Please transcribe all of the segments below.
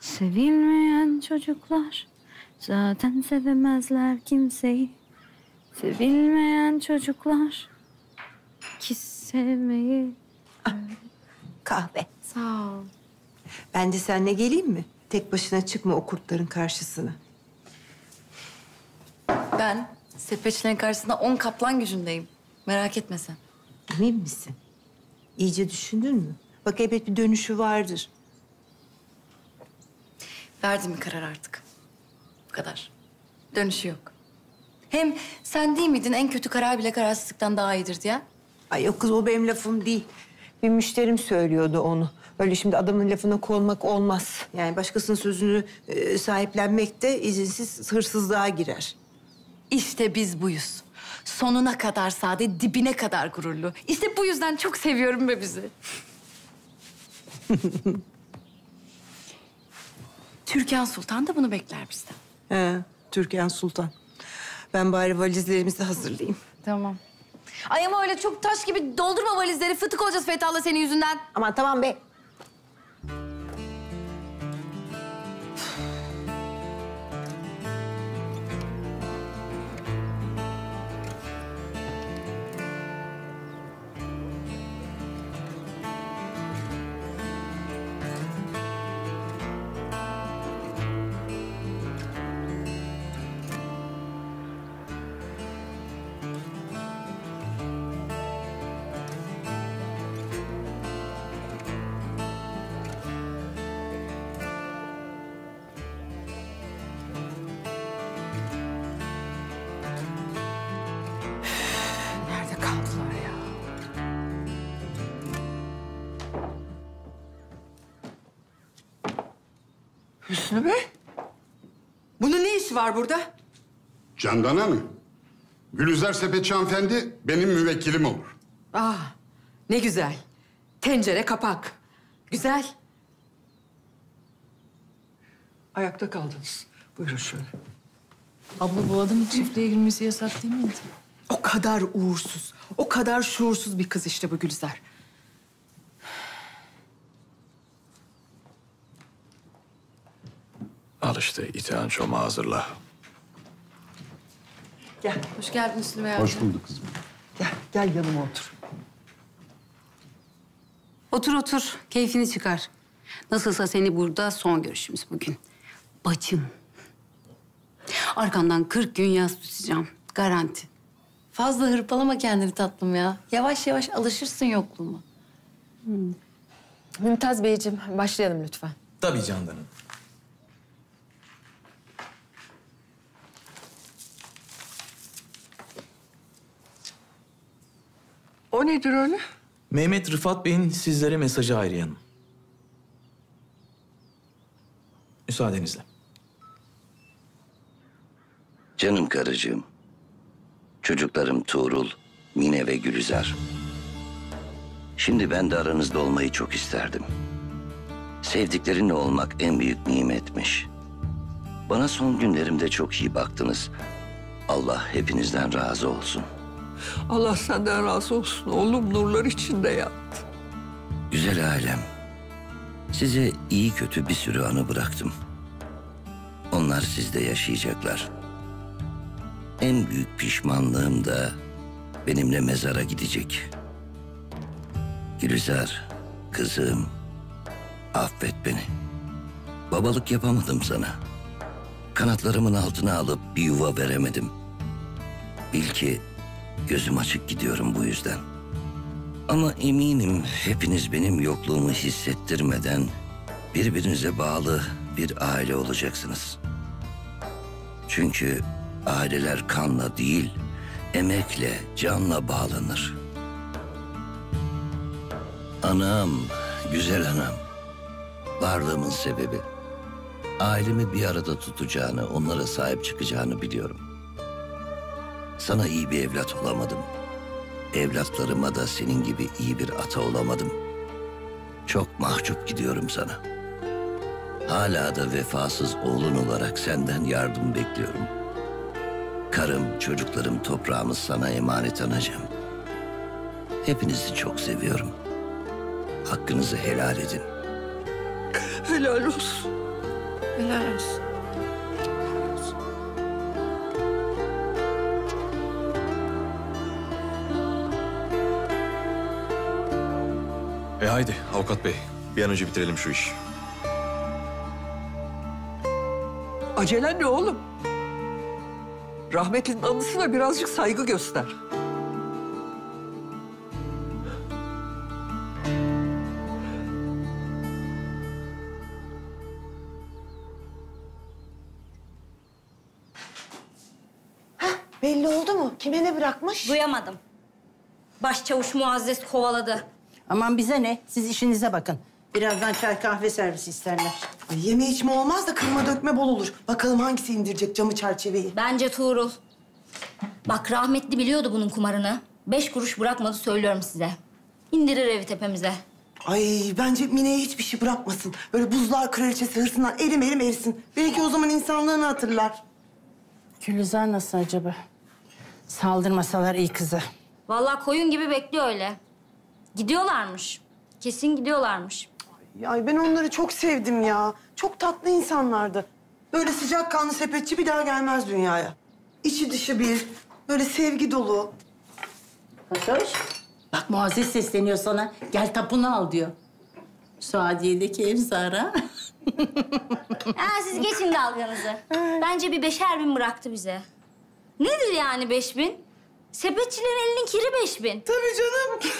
Sevilmeyen çocuklar zaten sevemezler kimseyi. Sevilmeyen çocuklar ki sevmeyi... Kahve. Sağ ol. Ben de seninle geleyim mi? Tek başına çıkma o kurtların karşısına. Ben Sepeçlerin karşısında 10 kaplan gücündeyim. Merak etme sen. Emin misin? İyice düşündün mü? Bak elbet bir dönüşü vardır. Verdim bir karar artık. Bu kadar. Dönüşü yok. Hem sen değil miydin en kötü karar bile kararsızlıktan daha iyidir diye? Ay yok kız, o benim lafım değil. Bir müşterim söylüyordu onu. Öyle şimdi adamın lafına konmak olmaz. Yani başkasının sözünü sahiplenmek de izinsiz hırsızlığa girer. İşte biz buyuz. Sonuna kadar sade, dibine kadar gururlu. İşte bu yüzden çok seviyorum be bizi. Türkan Sultan da bunu bekler bizden. He, Türkan Sultan. Ben bari valizlerimizi hazırlayayım. Tamam. Ay ama öyle çok taş gibi doldurma valizleri. Fıtık olacağız Fethullah senin yüzünden. Aman tamam be. Nerede kaldılar ya? Hüsnü Bey, bunun ne işi var burada? Candan Hanım, Gülizar Sepetçi hanımefendi benim müvekkilim olur. Ah, ne güzel. Tencere kapak. Güzel. Ayakta kaldınız. Buyurun şöyle. Abla bu adamın çiftliğe girmesi yasak değil miydi? O kadar uğursuz, o kadar şuursuz bir kız işte bu Gülizar. Al işte iteğen çomağı hazırla. Gel, Hoş geldin Müslüm Bey. Hoş bulduk kızım. gel yanıma otur. Otur otur, keyfini çıkar. Nasılsa seni burada son görüşümüz bugün. Bacım. Arkandan 40 gün yas tutacağım. Garanti. Fazla hırpalama kendini tatlım ya. Yavaş yavaş alışırsın yokluğuma. Mümtaz Beyciğim, başlayalım lütfen. Tabii Candan Hanım. O nedir öyle? Mehmet Rıfat Bey'in sizlere mesajı Hayriye Hanım. Müsaadenizle. Canım karıcığım, çocuklarım Tuğrul, Mine ve Gülizar. Şimdi ben de aranızda olmayı çok isterdim. Sevdiklerinle olmak en büyük nimetmiş. Bana son günlerimde çok iyi baktınız. Allah hepinizden razı olsun. Allah senden razı olsun. Oğlum nurlar içinde yattı. Güzel ailem, size iyi kötü bir sürü anı bıraktım. Onlar sizde yaşayacaklar. En büyük pişmanlığım da benimle mezara gidecek. Gülizar, kızım, affet beni. Babalık yapamadım sana. Kanatlarımın altına alıp bir yuva veremedim. Bil ki gözüm açık gidiyorum bu yüzden. Ama eminim hepiniz benim yokluğumu hissettirmeden birbirinize bağlı bir aile olacaksınız. Çünkü aileler kanla değil, emekle, canla bağlanır. Anam, güzel anam. Varlığımın sebebi. Ailemi bir arada tutacağını, onlara sahip çıkacağını biliyorum. Sana iyi bir evlat olamadım. Evlatlarıma da senin gibi iyi bir ata olamadım. Çok mahcup gidiyorum sana. Hala da vefasız oğlun olarak senden yardım bekliyorum. Karım, çocuklarım, toprağımız sana emanet anacığım. Hepinizi çok seviyorum. Hakkınızı helal edin. Helal olsun. Helal olsun. Haydi avukat bey, bir an önce bitirelim şu işi. Acelen ne oğlum? Rahmetlinin anısına birazcık saygı göster. Belli oldu mu? Kime ne bırakmış? Duyamadım. Başçavuş Muazzez kovaladı. Aman bize ne? Siz işinize bakın. Birazdan çay kahve servisi isterler. Ay, yeme içme olmaz da kırma dökme bol olur. Bakalım hangisi indirecek camı çerçeveyi. Bence Tuğrul. Bak rahmetli biliyordu bunun kumarını. 5 kuruş bırakmadı söylüyorum size. İndirir evi tepemize. Ay bence Mine'ye hiçbir şey bırakmasın. Böyle buzlar kraliçesi hırsından erim erim erisin. Belki o zaman insanlığını hatırlar. Gülizar nasıl acaba? Saldırmasalar iyi kızı. Vallahi koyun gibi bekliyor öyle. Gidiyorlarmış. Kesin gidiyorlarmış. Ay ben onları çok sevdim ya. Çok tatlı insanlardı. Böyle sıcakkanlı sepetçi bir daha gelmez dünyaya. İçi dışı bir, böyle sevgi dolu. Fatoş, bak Muazzez sesleniyor sana. Gel tapunu al diyor. Suadiye'deki ev Zara. Siz geçin dalganızı. Bence bir 5'er bin bıraktı bize. Nedir yani 5 bin? Sepetçilerin elinin kiri 5 bin. Tabii canım.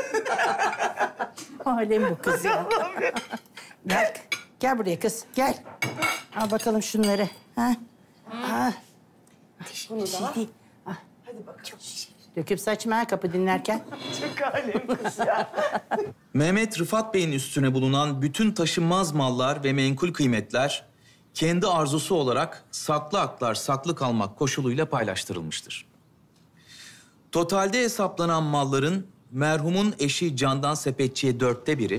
Alem bu kız ya. Gel, gel buraya kız, gel. Al bakalım şunları. Ha? Ha. Bunu da al. Hadi bakalım. Döküp saçma ha kapı dinlerken. Çok alem kız ya. Mehmet Rıfat Bey'in üstüne bulunan bütün taşınmaz mallar ve menkul kıymetler kendi arzusu olarak saklı aklar saklı kalmak koşuluyla paylaştırılmıştır. Totalde hesaplanan malların merhumun eşi Candan Sepetçi'ye 1/4'ü,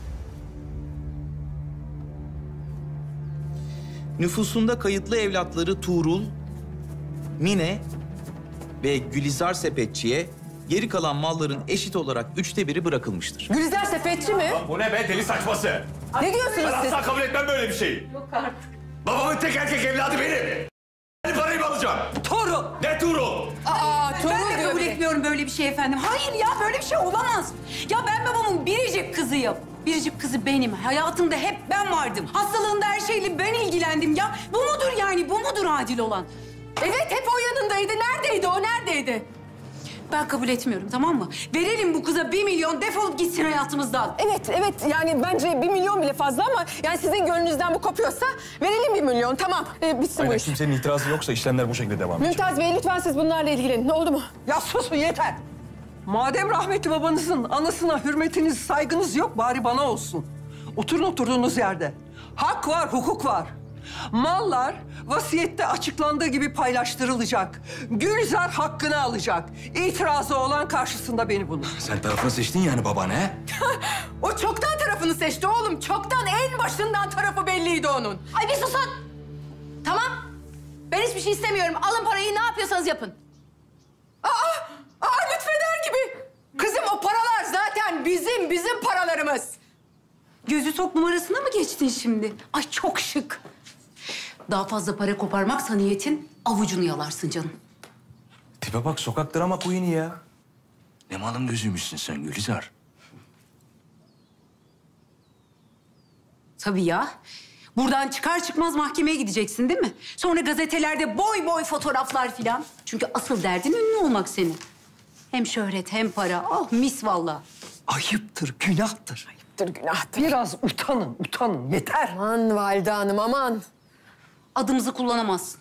nüfusunda kayıtlı evlatları Tuğrul, Mine ve Gülizar Sepetçi'ye geri kalan malların eşit olarak 1/3 bırakılmıştır. Gülizar sepetçi mi? Bu ne be? Deli saçması. Ne diyorsunuz Ben siz? asla kabul etmem böyle bir şeyi. Yok artık. Babamın tek erkek evladı benim. Parayı mı alacağım? Tuğrul. Ne Tuğrul? Tuğrul Ben de kabul etmiyorum böyle bir şey efendim. Hayır ya böyle bir şey olamaz. Ya ben babamın biricik kızıyım. Biricik kızı benim. Hayatımda hep ben vardım. Hastalığında her şeyle ben ilgilendim ya. Bu mudur yani? Bu mudur adil olan? Evet hep o yanındaydı. Neredeydi o? Neredeydi? Ben kabul etmiyorum tamam mı? Verelim bu kıza 1 milyon defolup gitsin hayatımızdan. Evet yani bence 1 milyon bile fazla ama yani sizin gönlünüzden bu kopuyorsa verelim 1 milyon tamam. Bitsin bu Aynen, iş. kimsenin itirazı yoksa işlemler bu şekilde devam edecek. Mümtaz Bey lütfen siz bunlarla ilgilenin. Oldu mu? Ya susun yeter. Madem rahmetli babanızın anısına hürmetiniz, saygınız yok bari bana olsun. Oturun oturduğunuz yerde. Hak var, hukuk var. Mallar vasiyette açıklandığı gibi paylaştırılacak. Gülizar hakkını alacak. İtirazı olan karşısında beni bulur. Sen tarafını seçtin yani babaanne. O çoktan tarafını seçti oğlum. Çoktan en başından tarafı belliydi onun. Ay bir susun. Tamam. Ben hiçbir şey istemiyorum. Alın parayı ne yapıyorsanız yapın. Lütfeder gibi. Kızım o paralar zaten bizim paralarımız. Gözü tok numarasına mı geçtin şimdi? Ay çok şık. Daha fazla para koparmaksa niyetin avucunu yalarsın canım. Tipe bak sokak drama queen'i ya. Ne malın gözüymüşsün sen Gülizar. Tabii ya. Buradan çıkar çıkmaz mahkemeye gideceksin değil mi? Sonra gazetelerde boy boy fotoğraflar filan. Çünkü asıl derdin ünlü olmak senin. Hem şöhret hem para. Oh mis vallahi. Ayıptır, günahtır. Günahtır. Biraz utanın yeter. Aman Valide Hanım aman. Adımızı kullanamazsın.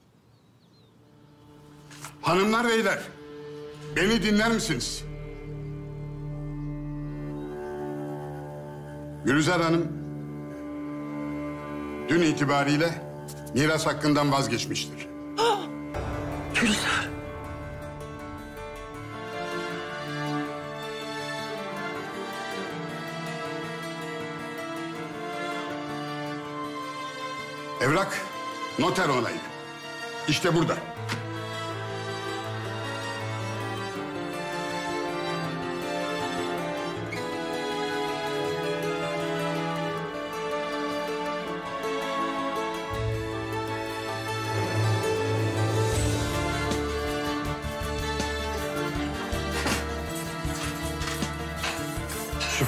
Hanımlar beyler, beni dinler misiniz? Gülizar Hanım, dün itibariyle miras hakkından vazgeçmiştir. Gülizar. Evrak, noter onayı. İşte burada.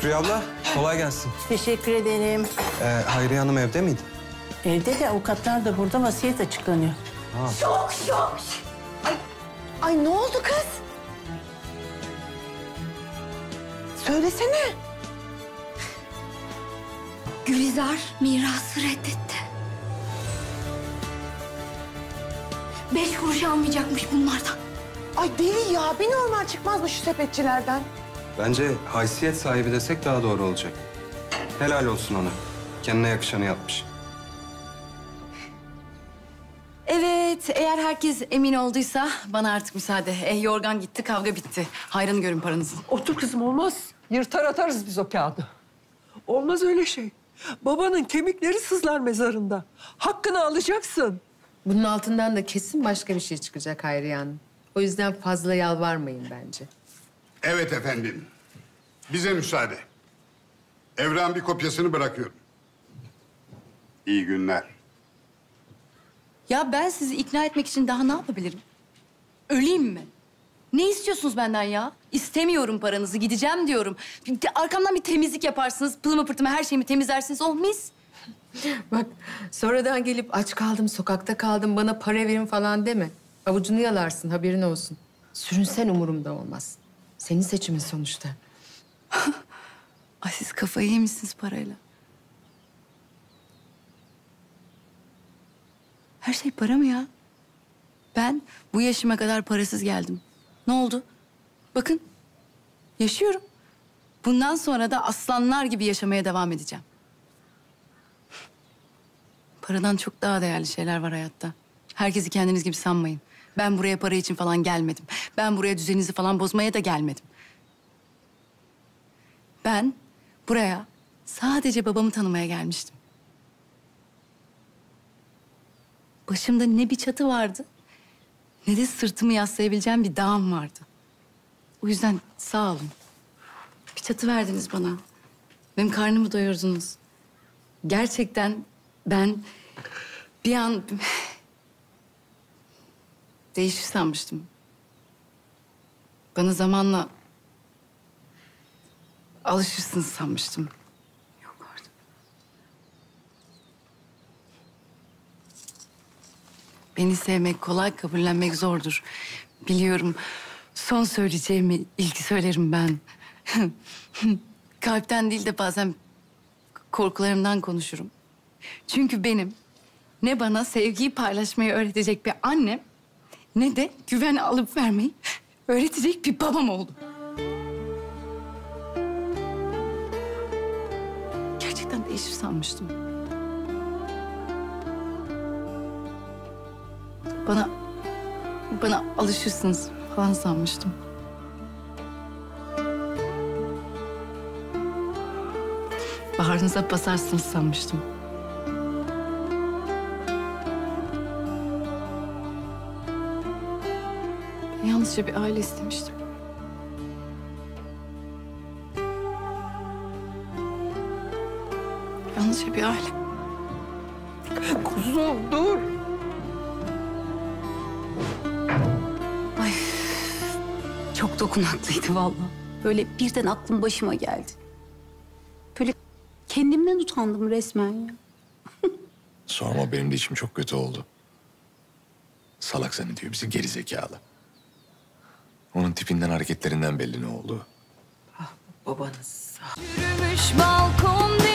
Şükriye abla, kolay gelsin. Teşekkür ederim. Hayriye Hanım evde miydi? Evde de avukatlar da burada, vasiyet açıklanıyor. Şok şok. Ay ne oldu kız? Söylesene. Gülizar mirası reddetti. 5 kuruş almayacakmış bunlardan. Ay deli ya. Bir normal çıkmaz mı şu sepetçilerden? Bence haysiyet sahibi desek daha doğru olacak. Helal olsun ona. Kendine yakışanı yapmış. Evet, eğer herkes emin olduysa bana artık müsaade. Yorgan gitti, kavga bitti. Hayrını görün paranızın. Otur kızım, olmaz. Yırtar atarız biz o kağıdı. Olmaz öyle şey. Babanın kemikleri sızlar mezarında. Hakkını alacaksın. Bunun altından da kesin başka bir şey çıkacak Hayriye Hanım. O yüzden fazla yalvarmayın bence. Evet efendim. Bize müsaade. Evrakın bir kopyasını bırakıyorum. İyi günler. Ya ben sizi ikna etmek için daha ne yapabilirim? Öleyim mi? Ne istiyorsunuz benden ya? İstemiyorum paranızı, gideceğim diyorum. Arkamdan bir temizlik yaparsınız, pılımı pırtımı her şeyimi temizlersiniz, oh mis. Bak sonradan gelip aç kaldım, sokakta kaldım, bana para verin falan deme. Avucunu yalarsın, haberin olsun. Sürünsen umurumda olmaz. Senin seçimin sonuçta. Ay siz kafayı yemişsiniz parayla. Her şey para mı ya? Ben bu yaşıma kadar parasız geldim. Ne oldu? Bakın, yaşıyorum. Bundan sonra da aslanlar gibi yaşamaya devam edeceğim. Paradan çok daha değerli şeyler var hayatta. Herkesi kendiniz gibi sanmayın. Ben buraya para için falan gelmedim. Ben buraya düzeninizi falan bozmaya da gelmedim. Ben buraya sadece babamı tanımaya gelmiştim. Başımda ne bir çatı vardı, ne de sırtımı yaslayabileceğim bir dağım vardı. O yüzden sağ olun. Bir çatı verdiniz bana. Benim karnımı doyurdunuz. Gerçekten ben bir an değişir sanmıştım. Bana zamanla alışırsınız sanmıştım. Yok artık. Beni sevmek kolay, kabullenmek zordur. Biliyorum. Son söyleyeceğimi ilk söylerim ben. Kalpten değil de bazen korkularımdan konuşurum. Çünkü benim ne bana sevgiyi paylaşmayı öğretecek bir annem, ne de güven alıp vermeyi öğretecek bir babam oldu. Gerçekten değişir sanmıştım. Bana alışırsınız falan sanmıştım. Baharınıza basarsınız sanmıştım. Ben yalnızca bir aile istemiştim. Yalnızca bir aile. Kuzum dur. Ay çok dokunaklıydı vallahi. Böyle birden aklım başıma geldi. Böyle kendimden utandım resmen ya. Sorma, benim de içim çok kötü oldu. Salak zannediyor bizi, geri zekalı. Onun tipinden, hareketlerinden belli ne oldu. Babanız. Yürümüş balkon